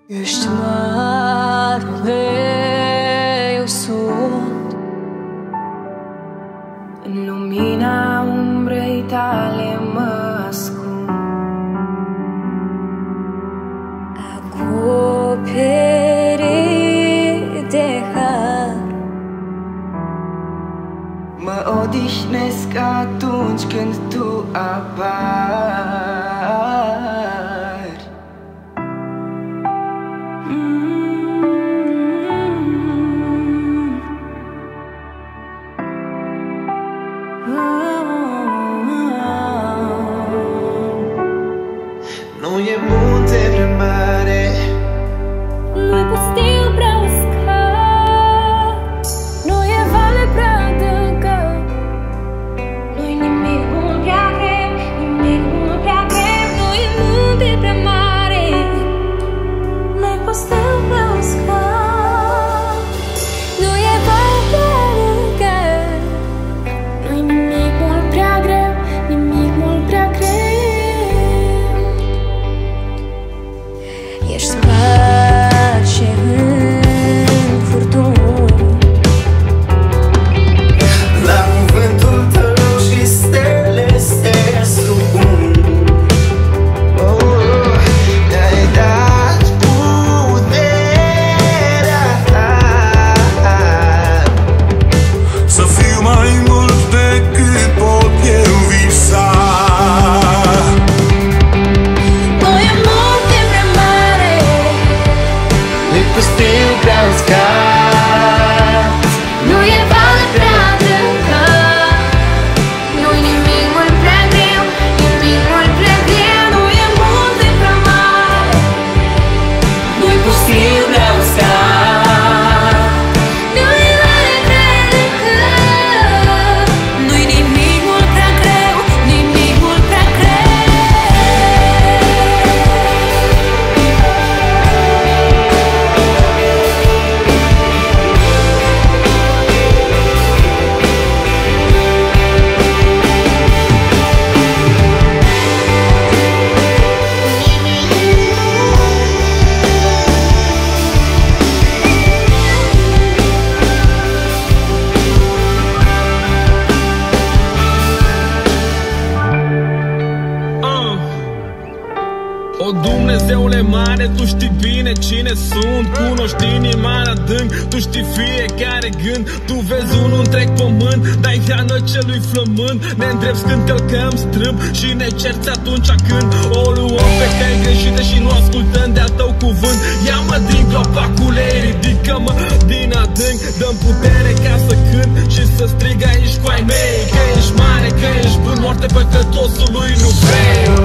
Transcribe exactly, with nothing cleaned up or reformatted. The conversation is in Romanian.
Ești mare, eu sunt. În lumina umbrei tale mă ascund. Acoperit de har, mă odihnesc atunci când tu apari. Nu e munte prea mare, nu-i pustiu prea uscat, nu e vale prea adâncă, nu-i nimic mult prea greu, nimic mult prea greu. Nu e munte prea mare, nu-i pustiu prea uscat, nu e vale prea adâncă, nu-i nimic mult prea greu, nimic mult prea greu. Ești pace în furtuni, la cuvântul tău și stele se supun. Oh, ne-ai dat puterea ta să fiu mai mult decât pot eu visa. Pustiu prea uscat, nu e vale prea adâncă, nu-i nimic mult prea greu, nimic mult prea greu. Nu e munte prea mare, nu-i pustiu prea uscat, nu e vale prea adâncă, nu-i nimic mult prea greu, nimic mult prea greu. O, Dumnezeule mare, Tu știi bine cine sunt, cunoști inima în adânc, Tu știi fiecare gând, Tu vezi un întreg pământ, dai hrană celui flămând. Ne îndrepți când călcăm strâmb și ne cerți atunci când o luăm pe căi greșite și nu ascultăm de-al Tău cuvânt. Ia-mă din groapa cu lei, ridică-mă din adânc, dă-mi putere ca să cânt și să strig aici cu ai mei, că ești mare, că ești bun, moarte păcătosului nu vrei.